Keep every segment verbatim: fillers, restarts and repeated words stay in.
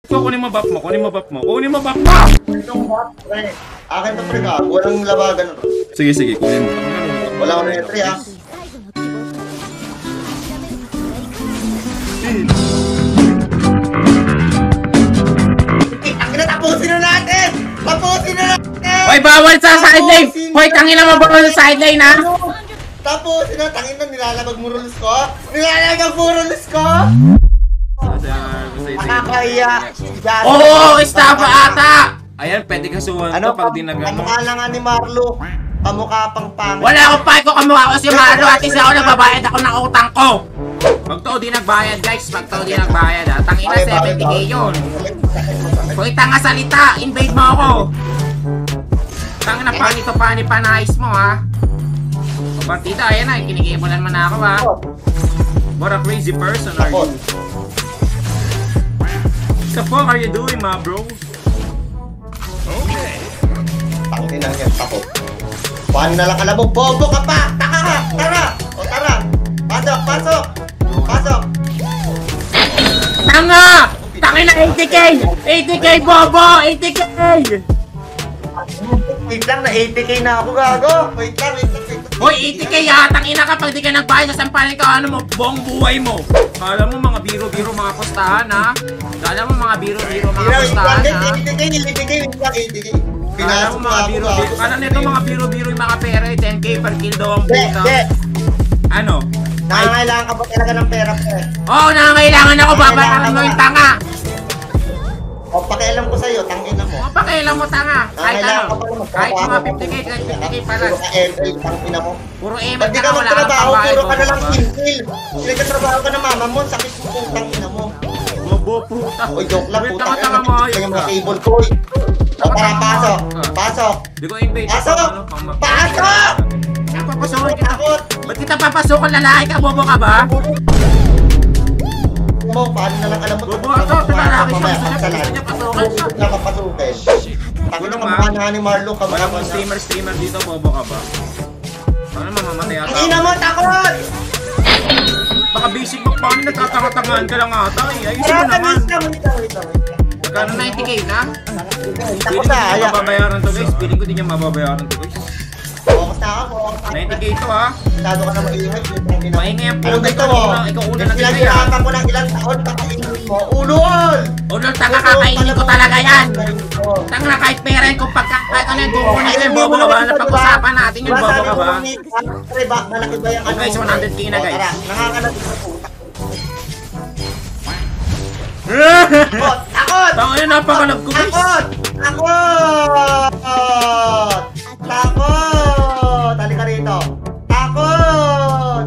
So, kunin mo buff mo, kunin mo buff mo, kunin mo buff mo! Yung buff, pre. Akin to pre ka, walang labagan. Sige, sige, kunin mo. Wala akong entry ah. Ang tapusin na natin! Tapusin na natin! Hoy, bawal sa sideline! Hoy, tangina mo bawal sa sideline ha! Tapusin na, tangin na, nilalabag mo rules ko? Nilalabag mo rules ko? Nakakaya! Oo, estafa ata! Ayan, pwede ka suwan Ano to pag di nagano. Kamukha lang nga ni Marlo. Kamukha pang pangit. Wala akong pake ko kamukha ko si Marlo at isa ako nagbabayad ako ng utang ko! Pag to di nagbayad guys, pag to di nagbayad ha. Tangina seventy K yun. Kung itanga salita, invade mo ako. Tangina pani to pani panayos mo ha. Partida, ayan na, kinikibulan mo na ako ha. What a crazy person are you? What the fuck are you doing, ma bro? Okay. Tangin lang yan, tako. Paano na lang alam mo? Bobo ka pa! Taka ka! Tara! O tara! Pasok! Pasok! Pasok! Tanga! Tangin na eighty K! eighty K, bobo! eighty K! Wait lang, na eighty K na ako gago! Wait lang, wait lang, wait lang. Hoy, eighty K ha! Tangina kapag di ka nagbayad, sasampalin ka ano mo, buong buhay mo! Kala mo mga biro-biro mga pustahan ha? Kala mo mga biro-biro mga pustahan ha? eighty K, eighty K, wait lang, eighty K. Kala mo mga biro-biro, kala nito mga biro-biro yung mga pera, ten K per kill daw ang puta. Ano? Nangangailangan ka ba talaga ng pera ko eh? Oo, nangangailangan ako, babayaran mo yung tanga! O, pakialam ko sa'yo, tangina mo. O, pakialam mo tanga! Kahit ano, kahit mga fifty K, kahit fifty K pala. Puro ka M L, tangina mo. Puro M L Ba't di ka ka wala kang magtrabaho, pambayad. puro ka na lang kill-kill. Hindi ka trabaho ka na mama mo, sakit mo kung tangina mo. Bobo, puta. Oy, joke lang, Wait, puta. tanga-tanga mo, ayos Yung ka. mga table ko, oy. O, tara, pasok. Pasok. Di ko invade. Pasok! Pasok! Papasukin kita. Takot! Ba't kita papasukin, lalaki ka? Bobo ka ba? Mo, paano na lang alam mo? Bobo ako, lalaki siya. Mamaya, Gusto niya, pagsalan. gusto niya pasukin siya. Huwag na kapasukin. Tangin ang kamukha na ni Marlo, Wala kamukha akong na. streamer-streamer dito, bobo ka ba? Ano mamamatay ata? Tangina mo, takot! Baka basic mo pa, nagtatanga-tangaan ka lang ata eh. Ayusin mo Tara, naman. wait lang, wait lang, wait lang. Magkano ninety K na? Takot Piling ko na, di niya ayak. mababayaran to guys. Piling ko di niya mababayaran to guys. Focus na ako, focus na ako. ninety K to ha. Masyado ka na maingay. Maingay ang Ano puta gusto ikaw mo? una. Ikaw una nag-ingay ha. Pinaghirapan ko ng ilang taon, kakainin mo. Ulol! Ulol, tanga kakainin ko talaga yan. Tanga kahit pera yun kung pagka kahit ano yung kukunin ko yung bobo ka ba? Napag-usapan natin yung bobo ka ba? Malaki ba yung Oh guys, one hundred K na guys. Tara, nangangalat ko sa puta. Takot! Takot! Tanga yun, napakalab ko guys. Takot! Takot! Takot! Halika rito. Takot!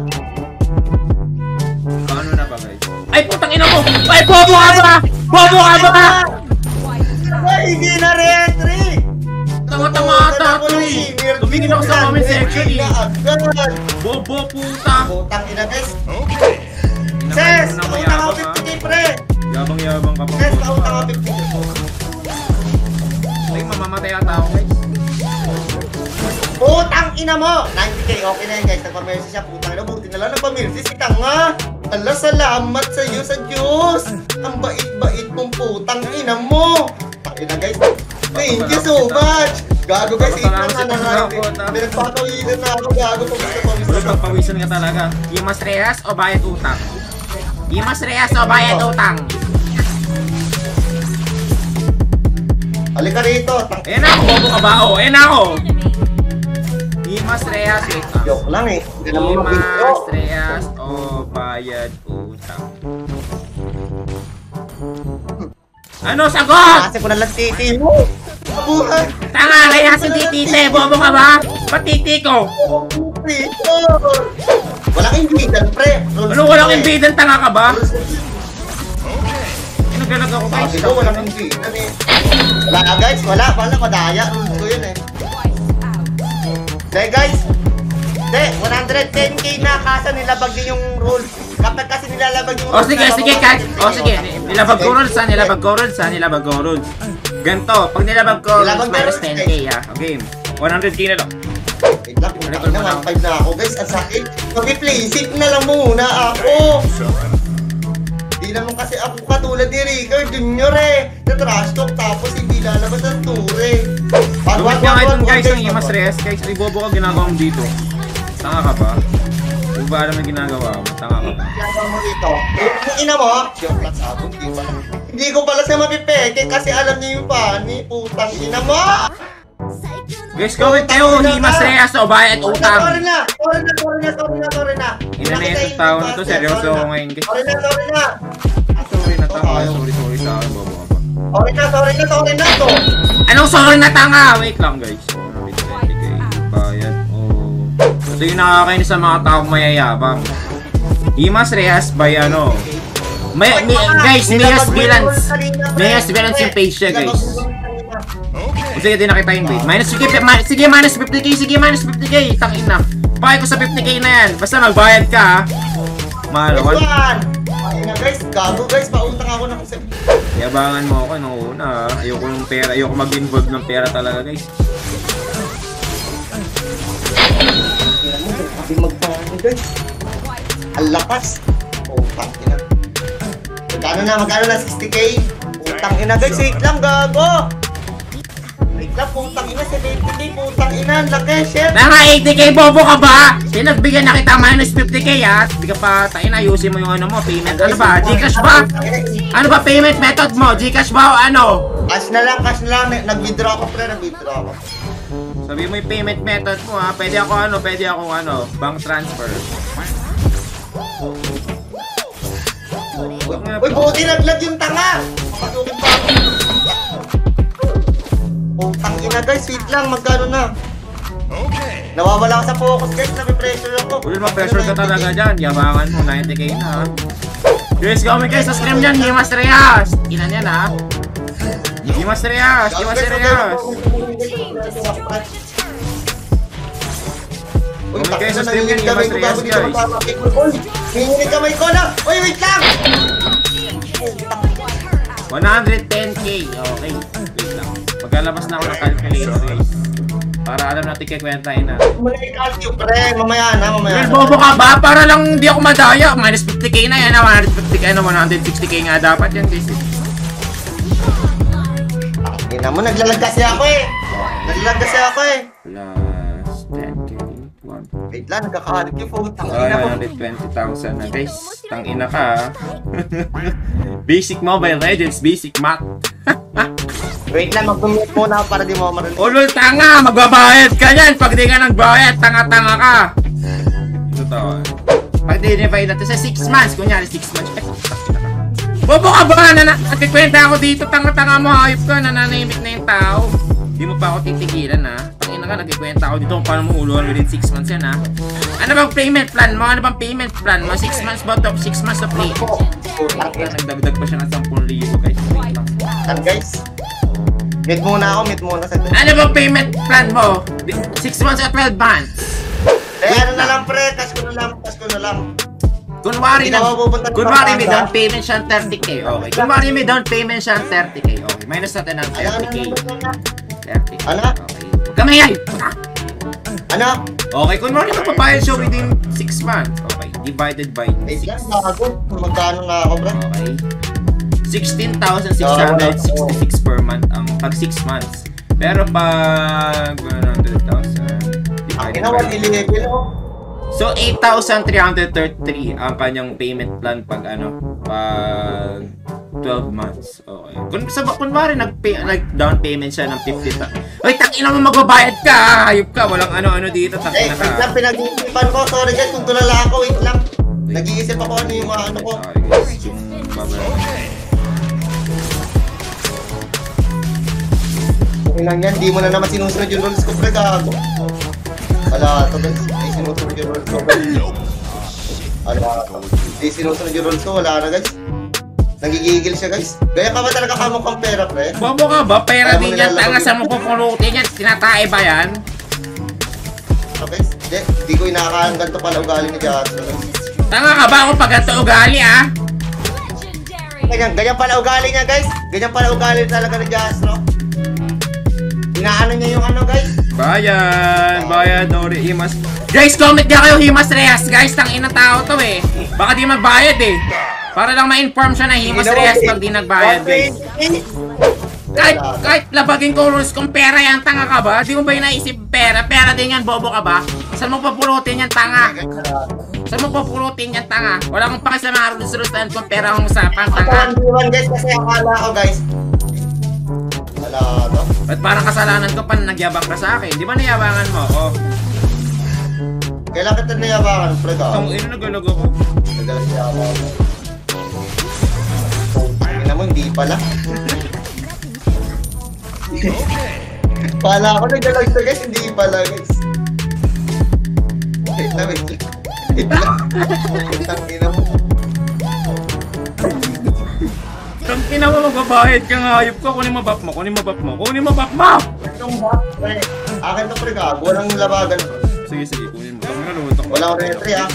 Ano na ba guys? Ay putang ina mo! Ay bobo ka ba? Bobo ka ba? Ay, hindi na re-entry! Tama-tama ata ito eh. Tumingin ako sa comment section eh. Bobo puta. Putang ina guys. Ses! Pautang ako fifty K pre! Yabang-yabang ka pa. Ses! Pautang ako fifty K. Ay mamamatay ata ako guys. Putang ina mo! ninety K, okay na yan guys. Nagpa-mercy siya. Putang ina, buti na lang nagpa-mercy si Tanga. Ala, salamat sa iyo sa Diyos. Ang bait-bait mong putang ina mo. Pakina guys. Thank you so much. Gago guys, ito na na na. Pinagpapawilan na ako. Gago, pawis na pawis Wala na. pang pawisan ka talaga. Imas Reyes o bayad utang? Imas Reyes o bayad utang? Halika rito. Tang- Ayan ako, bobo ka ba? O, ayan ako. Imas Reyes utang. Joke lang eh. Hindi naman Imas mabigyo. Reyes o bayad utang? Ano sagot? Kasi ko na lang titi mo. Kabuhan. Tanga kaya si titite, bobo ka ba? Ba't titi ko? Rito. Walang imbidan pre. Ano walang imbidan, tanga ka ba? Naglalag ako guys. Sabi ko walang imbidan eh. Wala ka guys, wala. Wala, madaya. Rules ko yun eh. Dahil guys, de, one hundred ten K na kaso nilabag din yung rules. Kapag kasi nilalabag yung O sige, sige, kahit. O sige, nilabag ko rules ha, nilabag ko rules ha, nilabag ko rules. Ganto, pag nilabag ko rules, Nilabag na minus rules, ten K ha. Okay, one hundred K na lang. Wait lang, kung na, one five na ako guys. Ang sakit. Mag-play safe na lang muna ako. Di Hindi naman kasi ako katulad ni Ricker Junior eh. Na trash talk tapos hindi lalabas ang ture. Gawin niya ngayon guys ang Imas Reyes. Guys, ay bobo ka ginagawa mo dito. Tanga ka ba? Huwag ba alam na ginagawa mo? Tanga ka ba? Ginagawa mo dito. Yung ina mo, yung plus ako, hindi pala. Hindi ko pala siya mapipeke kasi alam niyo yung pani. Putang ina mo! Guys, gawin kayo Imas Reyes o bayad utang. Sorry na, sorry na, sorry na, sorry na, sorry na. Ina na itong tao na to, seryoso ako ngayon guys. Sorry na, sorry na. Sorry na tanga, sorry sorry sa akin, bobo ka ba? Sorry na, sorry na, sorry na to. Anong sorry na tanga? Wait lang guys. Bayad o... Ito yung nakakainis sa mga taong mayayabang. Imas Reyes by ano? May, may, guys, Mayas Bilance. Mayas Bilance yung page siya guys. Sige, di nakita yung bait. Minus, sige, ma sige, minus fifty K, sige, minus fifty K. Tangin na. Pakay ko sa fifty K na yan. Basta magbayad ka, ha. Mahal, one. Ay na guys, gago guys, pautang ako ng kasi. Yabangan mo ako nung una, ha. Ayoko ng pera, ayoko mag-involve ng pera talaga, guys. Sabi magpapagod guys. Ang lakas. Utang ina. Magkano na, magkano na, sixty K? Utang ina guys, wait lang, gago. Wait lang, putang ina, seventy K, putang ina, laki, shit. Mga eighty K, bobo ka ba? Pinagbigyan na kita minus fifty K, ha? Hindi ka pa, tayo na, ayusin mo yung ano mo, payment. Ano ba? Gcash ba? Ano ba payment method mo? Gcash ba o ano? Cash na lang, cash na lang. Nag-withdraw ako, pre, nag-withdraw ako. Sabi mo yung payment method mo, ha? Pwede ako ano, pwede ako ano, bank transfer. Uy, buti naglag yung tanga! Patukin pa ako. Putang ina guys, wait lang, magkano na? Okay. Nawawala ka sa focus guys, nabi-pressure ako. Uy, ma-pressure ka talaga dyan. Yabangan mo, ninety K na, ha? Guys, comment guys sa stream dyan, Imas Reyes! Inan yan, ha? Imas Reyes! Imas Reyes! Uy, Comment kayo sa takot na stream yan, nanginginig kamay Imas ko, Reyes, gago dito guys. magpapakit ko. Uy, nanginginig kamay ko na! Uy, wait lang! one hundred ten K, okay. Wait lang. Paglalabas na ako ng calculator, guys. Para alam natin kikwentain na. Muna i-calculate, pre. Mamaya na, mamaya Well, na. bobo ka ba? Para lang hindi ako madaya. Minus fifty K na yan, ha? one hundred fifty K na, one hundred sixty K nga dapat yan, guys. Ina mo, naglalag kasi ako eh. Naglalag kasi ako eh. Plus ten K. one. Wait lang, nagkakahalit yung phone. Oh, one hundred twenty thousand na, guys. Tangina ka, ha? Basic Mobile Legends, basic math. Wait lang, mag-commute muna ako para di mo marinig. Ulol, tanga! Magbabayad ka yan! Pag di ka nagbayad, tanga-tanga ka! Ito to. Pag di-divide natin sa six months, kunyari six months, eh, takina ka. Bobo ka ba? Na, nagkikwenta ako dito, tanga-tanga mo, hayop ka, nananahimik na yung tao. Di mo pa ako titigilan, ha? Tangina ka, nagkikwenta ako dito kung paano mo uluhan within six months yan, ha? Ano bang payment plan mo? Ano bang payment plan mo? six months ba to? six months of pay? Nagdagdag pa siya ng ten thousand, guys. Wait lang. Saan guys? Meet muna ako, meet muna sa Ano bang payment plan mo? six months or twelve months? Eh, ano na lang pre, cash ko na lang, cash ko na lang. Kunwari Hindi na, na mapupunta ng kunwari may Pampanga. down payment siya ng thirty K, okay. Kunwari may down payment siya ng thirty K, okay. Minus natin ng Ano, thirty K. thirty K, Ano? okay. Huwag ka mayay! Ano? Okay, kunwari magpabayad siya within six months, okay. Divided by Wait six, lang, bago. Magkano na ako bro? okay. sixteen thousand six hundred sixty-six per month ang pag six months. Pero pag one hundred thousand divided Ina, one by eleven oh. so eight thousand three hundred thirty-three ang kanyang payment plan pag ano, pag twelve months. Okay. Kung sa kunwari nag-pay, nag-down payment siya ng fifty thousand. Oy, tangina mo magbabayad ka. Hayop ka, walang ano-ano dito, Eh, tangina wait lang, ka. pinag-iisipan ko. Sorry guys, kung tulala ako, wait lang. Nag-iisip ako ano yung mga ano ko. Sorry guys, yung babayad. Okay lang yan, di mo na naman sinusunod yung rules ko, pre, gago. Wala, ito guys, di sinusunod yung rules ko, guys. Wala, di sinusunod yung rules ko, wala na guys. Nagigigil siya guys. Gaya ka ba talaga kamukhang pera, pre? Bobo ka ba? Pera Ayaw mo din yan, nilalabag tanga yun. sa mo pupulutin yan. Tinatae ba yan? So guys, di, di ko inakahan ganito pala ugali ni Jastro, guys. Tanga ka ba kung pag ganito ugali, ah? Ganyan, ganyan pala ugali niya guys. Ganyan pala ugali talaga ni Jastro. Inaano niya yung ano guys. Bayan, bayan, Dori, Himas. Guys, comment niya kayo, Himas Reyes. Guys, tangina tao to eh. Baka di magbayad eh. Para lang ma-inform siya na himos rehas pag di nagbayad, guys. Kahit, kahit labagin ko rules kung pera yan, tanga ka ba? Di mo ba yung naisip pera? Pera din yan, bobo ka ba? Saan mo papulutin yan, tanga? Saan mo papulutin yan, tanga? Wala kong pakis na mga rules-rules na yan kung pera ang usapan, tanga. Ako one guys kasi akala ko guys. Wala to. Ba't parang kasalanan ko pa na nagyabang ka sa akin? Di ba nayabangan mo ako? Kailan kita nayabangan, pre ka? Ang ino nagalag ako. Nagalas niya ako. Tingnan mo, hindi pala. Pala ako nagalag to guys, hindi pala guys. Wait lang, wait lang. Wait lang. Tangina mo. Tangina mo, magbabayad ka nga, hayop ka. Kunin mo bap mo, kunin mo bap mo, kunin mo bap mo! Itong bap, pre. Akin to pre ka, walang labagan. Sige, sige, kunin mo. Tangina, lutok mo. Wala ko retry ah.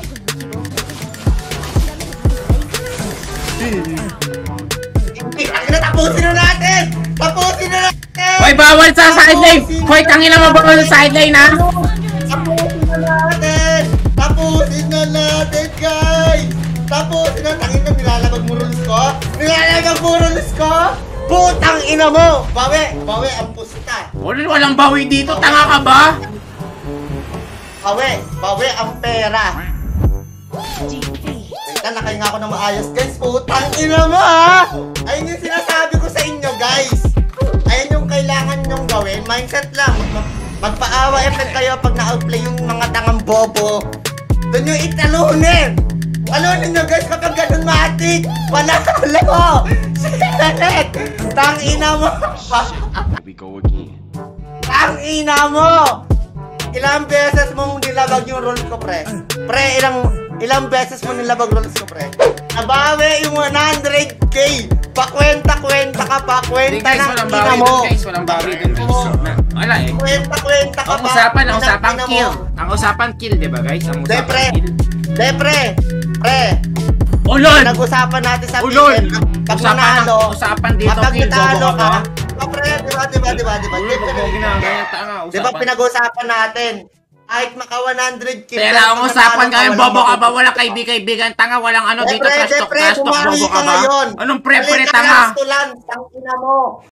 Hindi, akin na, tapusin na natin! Tapusin na natin! Hoy, bawal sa sideline! Hoy, tangina mo, bawal sa sideline, ha? Tapusin na natin! Tapusin na natin, guys! Tapusin na, tangin na, nilalabag mo rules ko? Nilalabag mo rules ko? Putang ina mo! Bawi! Bawi ang pusta! Wala, walang bawi dito, tanga ka ba? Bawi! Bawi ang pera! Wait na, nakahinga ako ng maayos, guys! Putang ina mo, ha! Ayun yung sinasabi ko sa inyo, guys! Ayun yung kailangan nyong gawin. Mindset lang. Mag magpaawa effect kayo pag na-outplay yung mga tangang bobo. Doon nyo italunin! Alunin nyo guys kapag ganun matik! Panalo mo! Sinalit! Tangina mo! We go again. Tangina mo! Ilang beses mong nilabag yung rules ko, pre? Pre, ilang ilang beses mo nilabag rules ko, pre? Nabawi yung one hundred K! Pakwenta-kwenta ka pa! Hindi, Kwenta guys, ng walang ina bawi mo! dun, guys. Walang bawi dun, guys. Na- Wala eh. Kwenta-kwenta ka Ang pa! usapan, ang usapan Ina mo. kill. Ang usapan kill, di ba, guys? Ang De, usapan pre! kill. De, pre! Pre! Ulol! Nag-usapan natin sa Ulol! weekend, pag Usapan, nanalo, usapan dito, kapag kill. natalo Bobo ka, ka ba? oh, pre, diba, diba, diba, diba, Ulol, diba, bobo ginagaya, tanga. Di ba Usapan. pinag-usapan natin? Kahit maka one hundred K. Pero ang usapan ka, bobo ka ba? Walang kaibigan-kaibigan, tanga. Walang ano dito, trash talk, trash talk, bobo ka ba? Anong pre-pre, tanga? Tangina mo.